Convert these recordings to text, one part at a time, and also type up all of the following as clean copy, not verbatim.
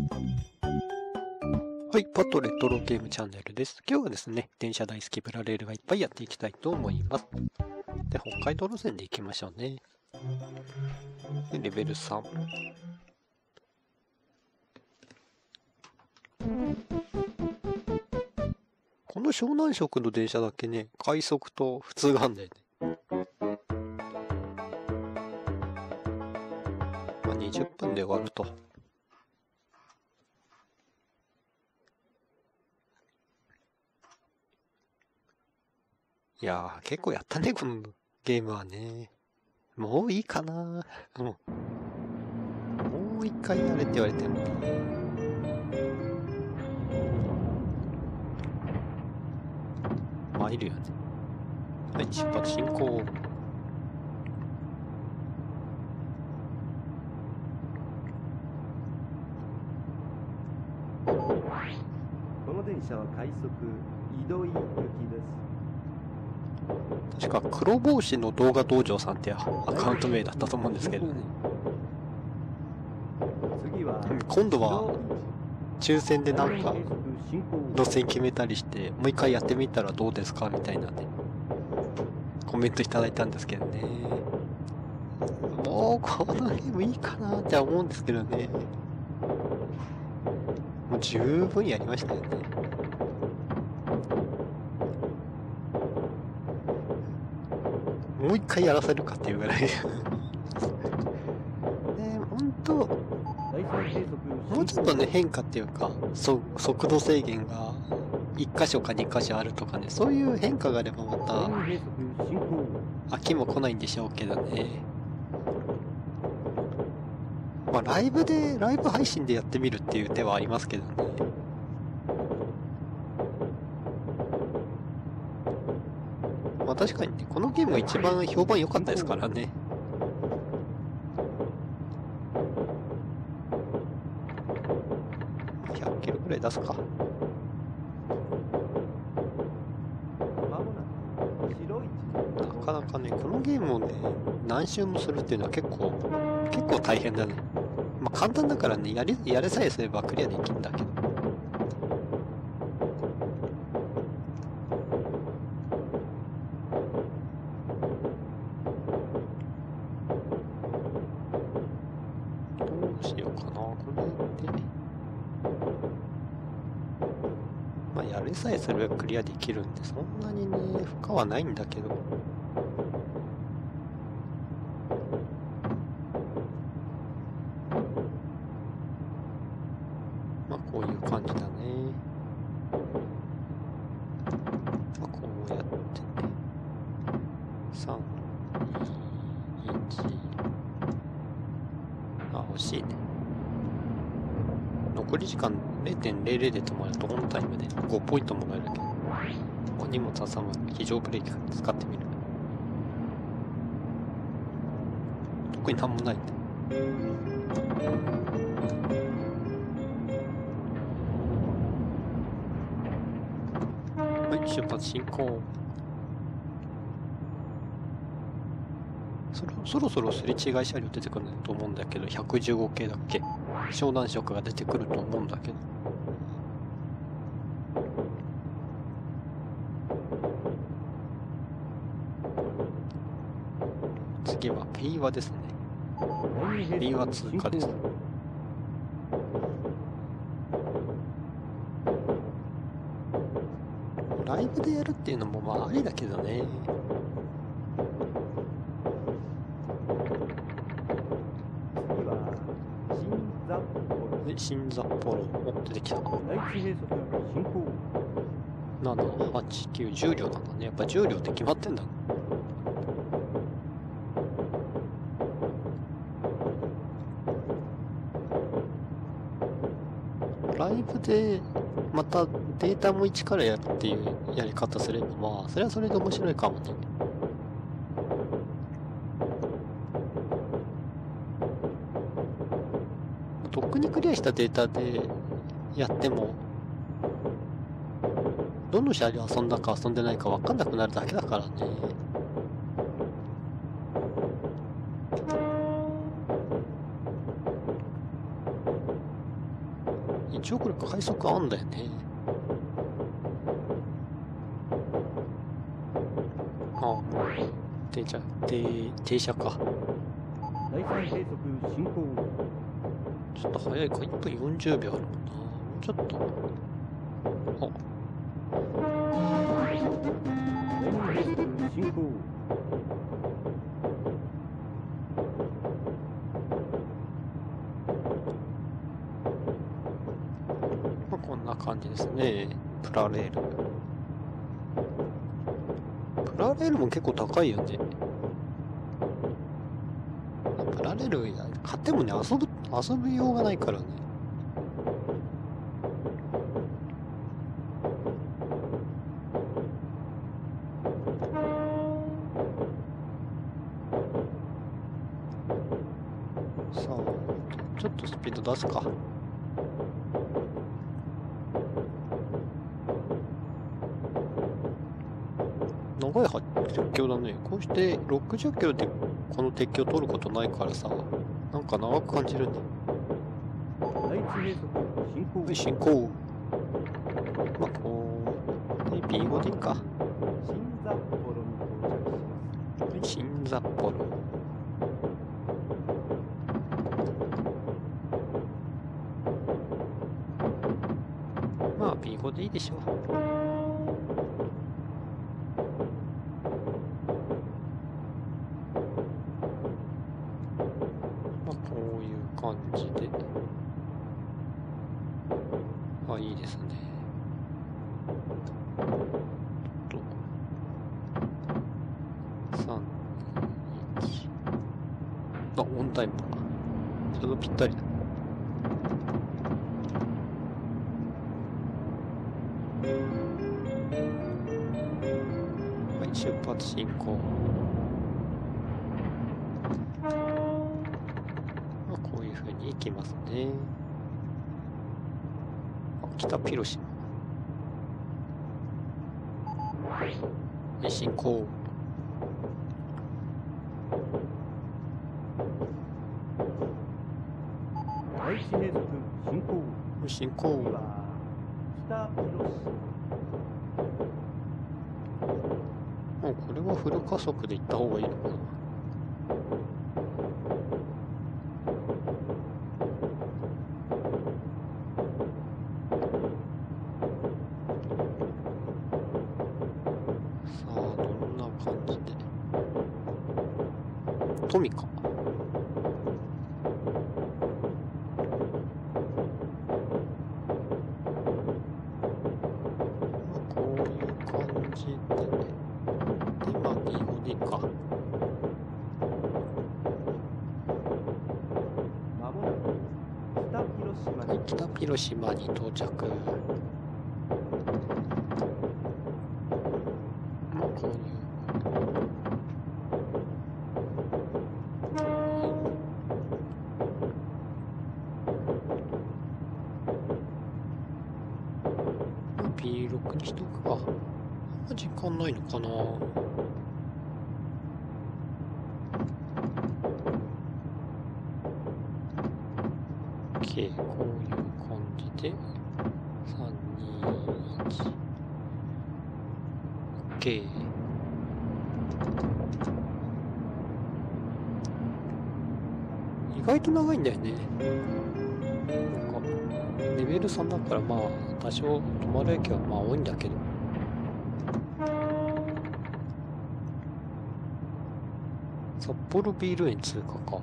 はい、パトレトロゲームチャンネルです。今日はですね、電車大好きプラレールがいっぱいやっていきたいと思います。で、北海道路線で行きましょうね。で、レベル3。この湘南色の電車だけね、快速と普通があるんだよね。まあ、20分で終わると。いやー、結構やったね、このゲームはね。もういいかな。もう一回やれって言われてもな。参るよね。はい、出発進行。 この電車は快速井戸井行きです。 確か黒帽子の動画道場さんってアカウント名だったと思うんですけどね。 次は今度は抽選でなんか路線決めたりしてもう一回やってみたらどうですかみたいなねコメントいただいたんですけどね。もうこのゲームいいかなって思うんですけどね。もう十分やりましたよね。もう一回やらせるかっていうぐらいね、ほんともうちょっとね変化っていうか速度制限が1箇所か2箇所あるとかね、そういう変化があればまた飽きも来ないんでしょうけどね。まあライブ配信でやってみるっていう手はありますけどね。まあ確かにね、このゲームが一番評判良かったですからね。100キロぐらい出すか。なかなかね、このゲームをね、何周もするっていうのは結構大変だね。まあ簡単だからね、やれさえすればクリアできるんだけど。どうしようかな、これで。まあやれさえすればクリアできるんで、そんなにね、負荷はないんだけど。まあこういう感じだね。まあこうやってね。3、2、1。あ、惜しいね。残り時間 0.00 で止まると本タイムで5ポイントもらえるけど、荷物挟む非常ブレーキ使ってみる。特になんもないんで。はい、出発進行。そろそろすれ違い車両出てくると思うんだけど、115系だっけ、湘南色が出てくると思うんだけど。次はペイワですね。ペイワ通過です。ライブでやるっていうのもまあありだけどね。新札幌出てきた。7、8、9、10両なんだね。やっぱ10両って決まってんだ。ライブでまたデータも一からやるっていうやり方すれば、まあそれはそれで面白いかもね。とっくにクリアしたデータでやってもどの車両遊んだか遊んでないか分かんなくなるだけだからね。 一応これ快速あんだよね。ああ、停車か。 第三計測進行。 ちょっと早いか。1分40秒あるもんな。もうちょっと。あ、 第二計測進行。 まあ、こんな感じですね。プラレール。プラレールも結構高いよね。プラレール買ってもね、遊ぶようがないからね。さあ、ちょっとスピード出すか。長い鉄橋だね。こうして60キロでこの鉄橋通ることないからさ、なんか長く感じるね。 第一計測進行。 はい、進行。まあ、こう、で、B5 でいいか。 新札幌に到着します。 はい、新札幌。まあ、B5 でいいでしょう。まあ、こういう感じで。あ、いいですね。3、2、1。あ、オンタイムだ。ちょうどぴったりだ。はい、出発進行。まあ、こういう風に行きますね。あ、北広島。はい、進行。 第一計測進行。 進行。 次は北広島。 もうこれはフル加速で行った方がいいのかな。さあ、どんな感じで。トミカ。こういう感じで。で、まあ、B5でいいか。 まもなく北広島はい、北広島に到着。まあ、こういう。B6 にしとくか。時間ないのかな。OK、こういう感じで。3、2、1。OK。意外と長いんだよね。なんか、レベル3だからまあ、多少止まる駅はまあ多いんだけど。札幌ビール園通過か。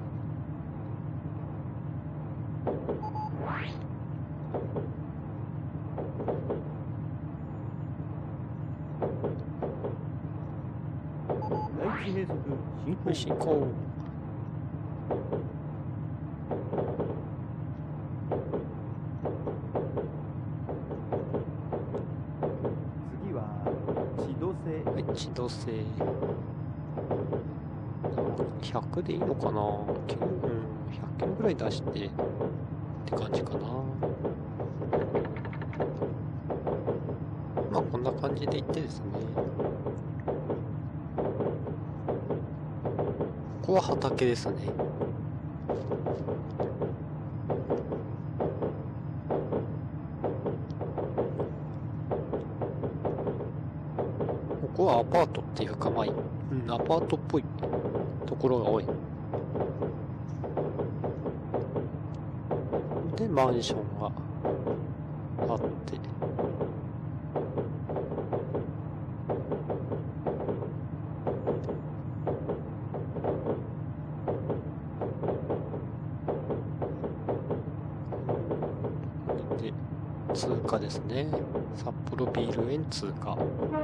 第一計測進行。 進行。 次は千歳。 はい、千歳。100でいいのかな。100キロぐらい出してって感じかな。まあこんな感じでいってですね。ここは畑ですね。 こはアパートっていうか、まあ、アパートっぽいところが多い。で、マンションがあって。で、通過ですね。札幌ビール園通過。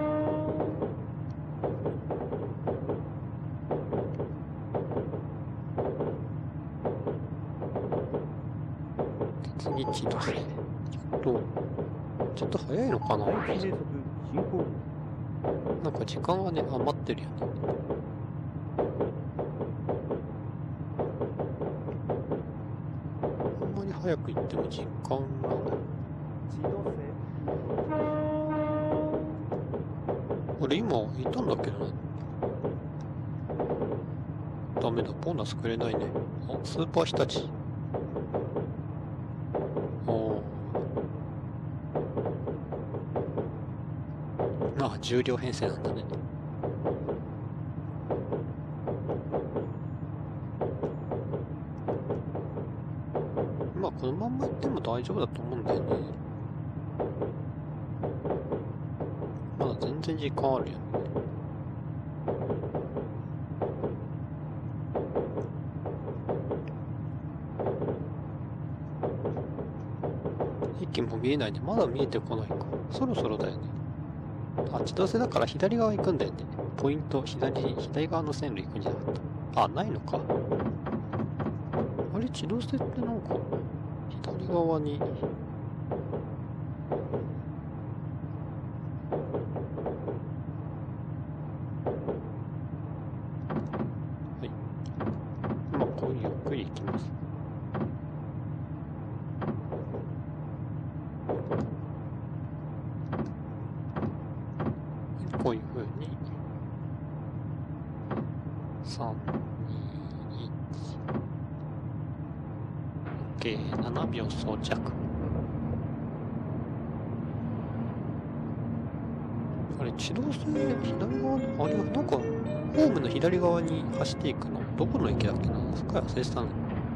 次、千歳。ちょっと早いのかな。なんか時間がね、余ってるよね。あんまり早く行っても時間が。俺今いたんだけどな。ダメだ、ボーナスくれないね。あ、スーパー日立。あ、重量編成なんだね。まあこのまんま行っても大丈夫だと思うんだよね。まだ全然時間あるよね。駅も見えないね。まだ見えてこないか。そろそろだよね。あ、千歳だから左側行くんだよね。ポイント、左側の線路行くんじゃなかった。あ、ないのか。あれ、千歳ってなんか、左側に。はい。まあ、こうゆっくり行きます。こういう風に3、2、1 OK、7秒装着。あれ、千歳左側に、あれなんかホームの左側に走っていくのどこの駅だっけな。すっかり忘れてたの。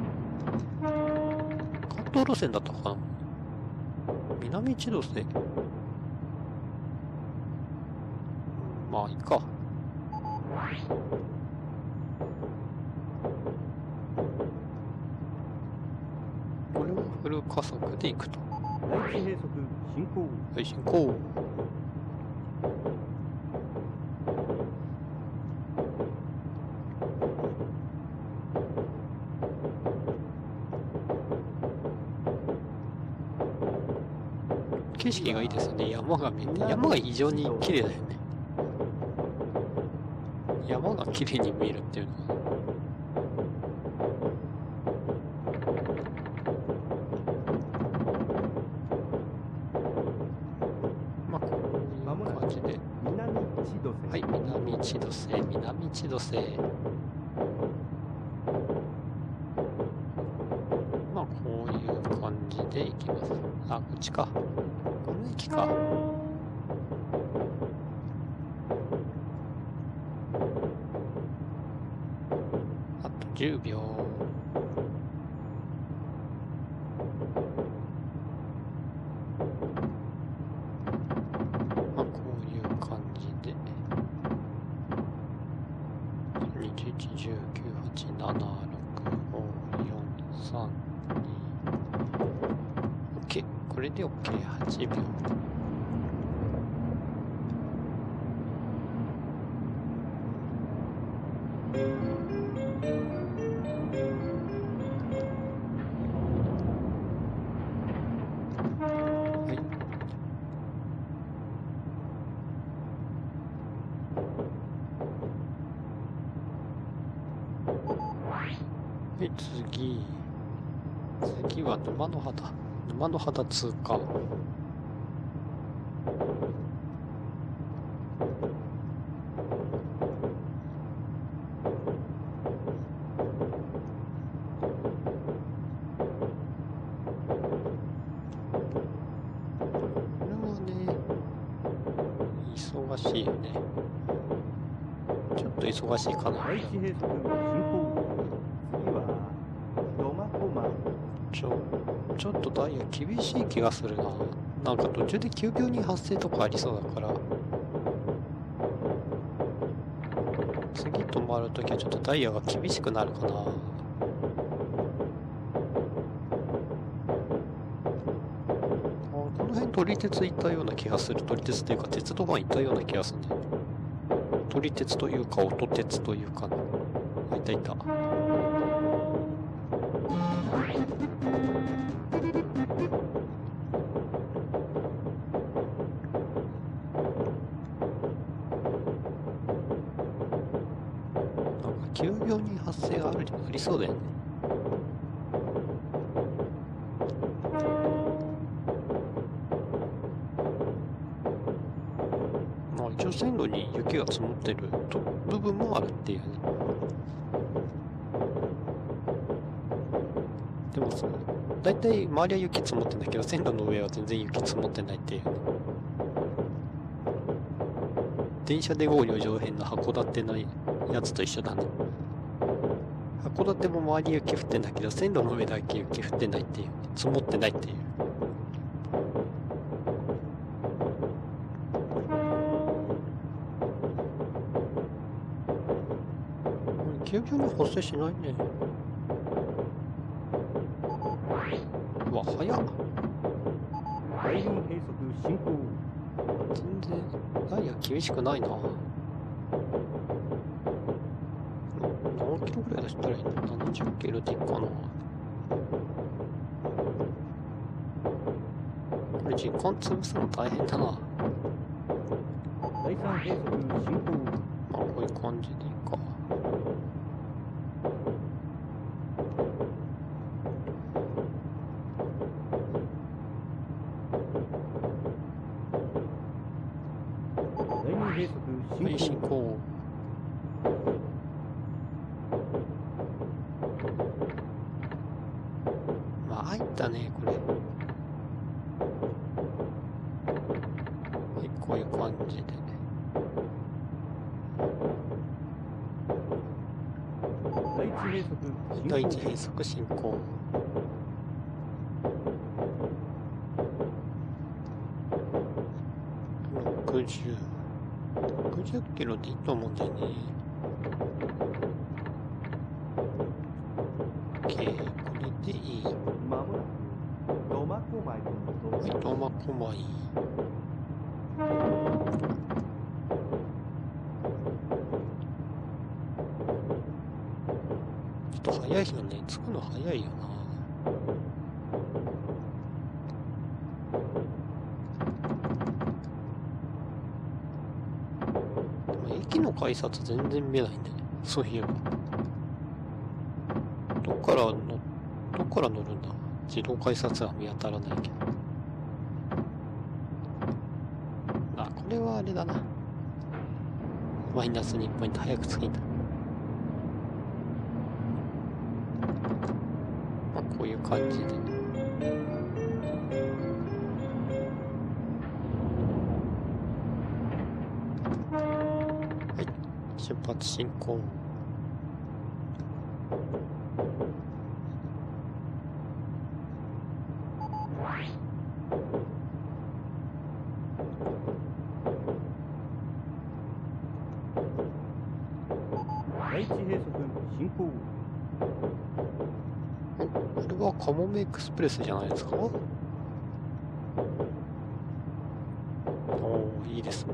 関東路線だったかな。南千歳。まあいいか。これはフル加速で行くと。 第一閉塞進行。 はい、進行。景色がいいですね。山が見えて、山が非常に綺麗だよね。山が綺麗に見えるっていうのは。まあこういう感じで。はい、南千歳、南千歳。まあこういう感じで行きます。あ、こっちか。この駅か。あと10秒。まあこういう感じで。21、19、8、7、6、5、4、3、2。OK。これで OK。8秒。で、次は沼の肌。沼の肌通過。これはね、忙忙しいよね。ちょっと忙しいかな。 第一閉塞進行。次は苫小牧。 ちょっとダイヤ厳しい気がするな。なんか途中で急病人発生とかありそうだから、次止まるときはちょっとダイヤが厳しくなるかな。この辺撮り鉄行ったような気がする。撮り鉄というか鉄道版行ったような気がするね。撮り鉄というか音鉄というか、いたいた。急病に発生がありそうだよね。まあ一応線路に雪が積もってる部分もあるっていうね。でもさ、大体周りは雪積もってんだけど、線路の上は全然雪積もってないっていうね。電車で5両上辺の函館のやつと一緒だね。函館も周り雪降ってんだけど、線路の上だけ雪降ってないっていう、積もってないっていう。急病に発生しないね。うわ、早っ。 第四閉塞進行。 全然ダイヤ厳しくないな。何キロぐらい出したらいいの？ 70 キロでいいかな。これ時間潰すの大変だな。 第三閉塞進行。 まあこういう感じでいいか。 第二閉塞進行。 まあ入ったねこれ。こういう感じで。第一閉塞進行。60キロでいいと思うんだよね。OK、これでいい。 まもなく苫小牧に到着。 はい、苫小牧。ちょっと早いよね。着くの早いよな。駅の改札全然見えないんで、そういえば。どっから乗るんだ。自動改札は見当たらないけど。あ、これはあれだな。マイナス2ポイント早く着きんだ。まあ、こういう感じで。はい、出発進行。 第一閉塞進行。 これはカモメエクスプレスじゃないですか？おー、いいですね。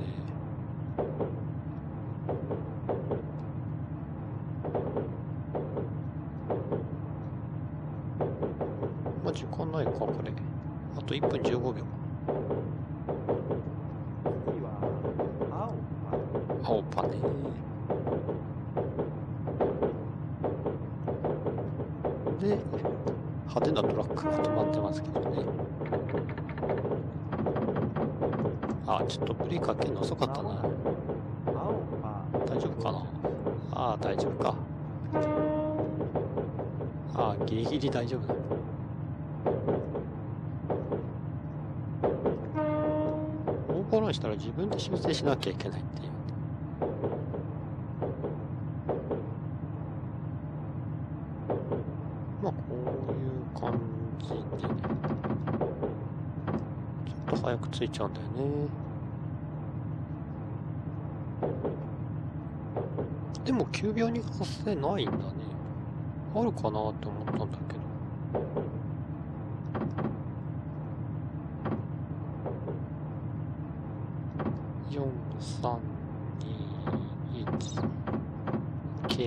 まあ時間ないかこれ。あと1分15秒。 次は青パね。で、派手なトラックが止まってますけどね。あ、ちょっとブレーキかけるの遅かったな。大丈夫かな。ああ、大丈夫か。ああ、ギリギリ大丈夫だ。オーバーらんしたら自分で修正しなきゃいけないっていう。まあこういう感じでちょっと早くついちゃうんだよね。でも9秒に発生ないんだね。あるかなって思ったんだけど。4、3、2、1、K。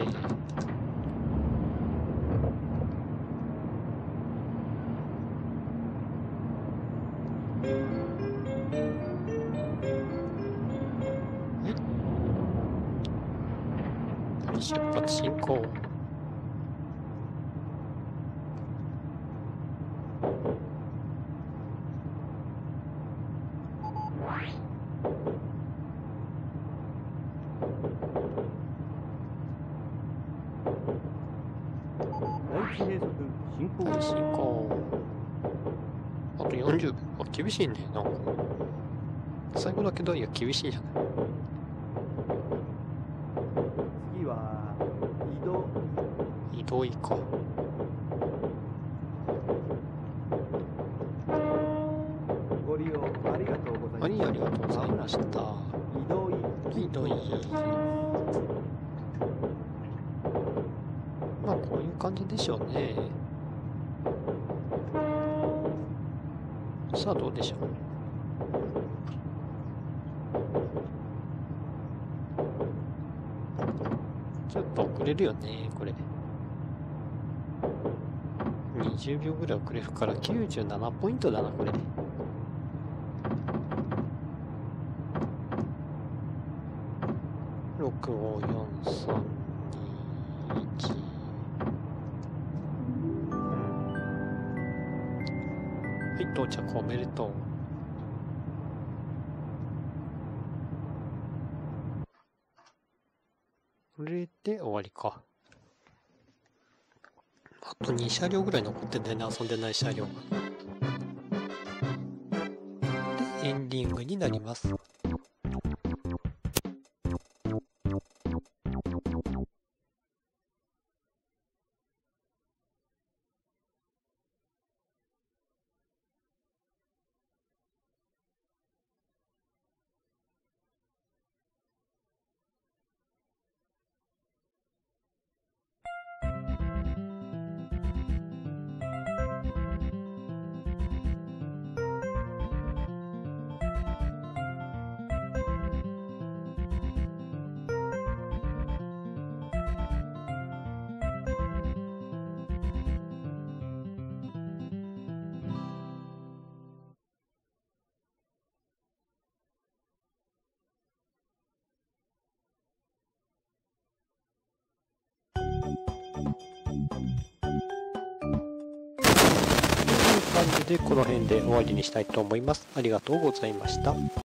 出発進行。 第一閉塞進行。 進行。あと40秒。あ、厳しいね。なんか。最後だけど、いや、厳しいじゃない。 次は移動いいか。 ご利用ありがとうございます。 ありがとうございました。移動いい。まあ、こういう感じでしょうね。さあ、どうでしょう。ちょっと遅れるよね、これ。20秒ぐらい遅れるから97ポイントだな、これ。6、5、4、3、2、1。はい、到着おめでとう。これで終わりか。あと2車両ぐらい残ってんだよね、遊んでない車両が。で、エンディングになります。という感じでこの辺で終わりにしたいと思います。ありがとうございました。